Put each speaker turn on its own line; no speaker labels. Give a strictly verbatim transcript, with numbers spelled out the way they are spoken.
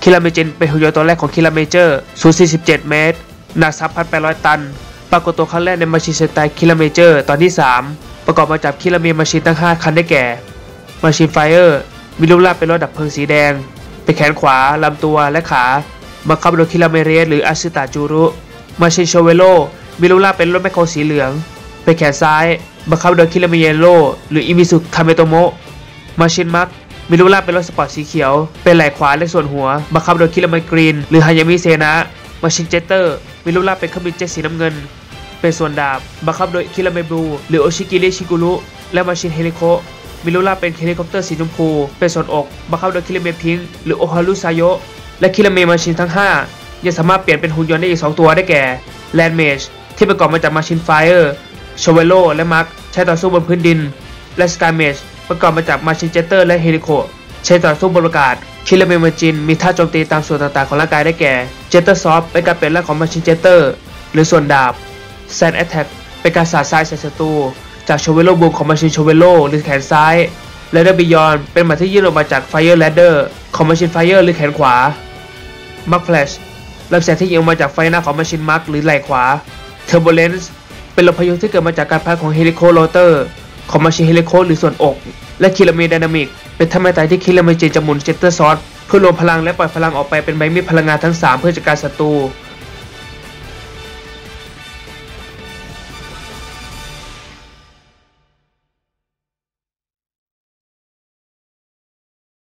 คิราเมจินเป็นหุ่นยนต์ตัวแรกของคิราเมเจอร์สูงสี่สิบเจ็ดเมตรหนัก สามพันแปดร้อย ตันปรากฏตัวครั้งแรกในมาชินเซนไตคิราเมเจอร์ตอนที่สามประกอบมาจากคิราเมมาชินทั้งห้าคันได้แก่มาชินไฟเออร์มีรูปร่างเป็นรถดับเพลิงสีแดงเป็นแขนขวาลำตัวและขาบังคับโดยคิราเมเรสหรืออาซึตะจูรุมาชินโชเวโรมีรูปร่างเป็นรถแมคโครสีเหลืองเป็นแขนซ้ายบังคับโดยคิราเมเยโรหรืออิมิสุคาเมโตโมะมาชินมักมีรูปร่างเป็นรถสปอร์ตสีเขียวเป็นไหล่ขวาและส่วนหัวบังคับโดยคิราเมกรีนหรือฮายามิเซนะมาชินเจตเตอร์มีรูปร่างเป็นเครื่องบินเจ็ตสีน้ำเงินเป็นส่วนดาบบังคับโดยคิราเมบลูหรือโอชิกิริชิกุรุและมาชินเฮลิโคมีรูปร่างเป็นเฮลิคอปเตอร์สีชมพูเป็นส่วนอกบังคับโดยคิราเมพิงค์หรือโอฮารุซาโยะและคิราเมมาชินทั้งห้ายังสามารถเปลี่ยนเป็นหุ่นยนต์ได้อีกสองตัวได้แก่แลนด์เมจที่ประกอบมาจากมาชินไฟเออร์โชเวโรและมาร์คใช้ต่อสู้บนพื้นดินและสกายเมจประกอบมาจากมาชินเจตเตอร์และเฮลิโคใช้ต่อสู้บนอากาศคิราเมมาจินมีท่าโจมตีตามส่วนต่างๆของร่างกายได้แก่เจตเตอร์ซอฟเป็นการเปลี่ยนร่างของมาชินเจตเตอร์หรือส่วนดาบแซนแอตแทกเป็นการสาดทรายใส่ศัตรูจากโชเวโรบูมของมาชินโชเวโรหรือแขนซ้ายและเดอร์บิยอนเป็นหมัดที่ยื่นออกมาจากไฟเออร์แลดเดอร์ของมาชินไฟเออร์หรือแขนขวามักแฟลชลำแสงที่ยิงออกมาจากไฟหน้าของมาชินมักหรือไหล่ขวาเทอร์โบเลนซ์เป็นลมพายุที่เกิดมาจากการพัดของเฮลิโคโรเตอร์ของมาชินเฮลิโคหรือส่วนอกและคิราเมไดนามิกเป็นท่าไม้ตายที่คิราเมจินจะหมุนเจตเตอร์ซอสเพื่อรวมพลังและปล่อยพลังออกไปเป็นใบมีดพลังงานทั้งสามเพื่อจัดการศัตรู